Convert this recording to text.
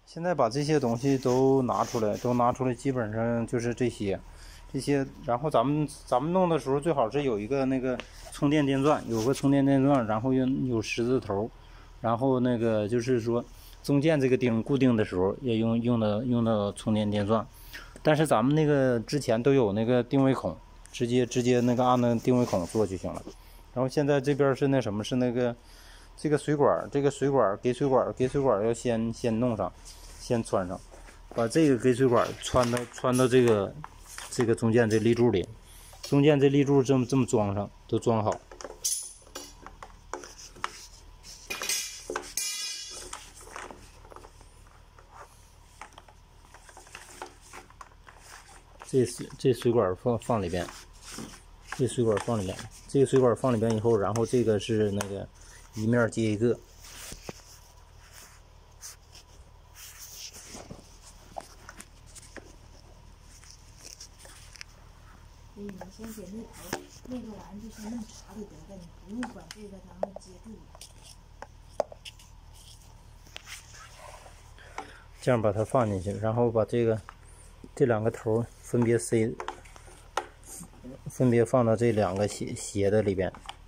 现在把这些东西都拿出来，基本上就是这些。然后咱们弄的时候最好是有一个那个充电电钻，然后有十字头，然后那个就是说中间这个钉固定的时候也用的充电电钻。但是咱们那个之前都有那个定位孔，直接那个按那个定位孔做就行了。然后现在这边是那什么，是那个这个水管，给水管要先弄上，先穿上，把这个给水管穿到这个中间这立柱里，中间这立柱这么装上，都装好。这水管放里边，这水管放里边，这个水管放里边以后，然后这个是那个一面接一个。 所以你先给那个玩意就先弄茶里得了，你不用管这个咱们接住了。 这样把它放进去，然后把这两个头分别放到这两个斜的里边。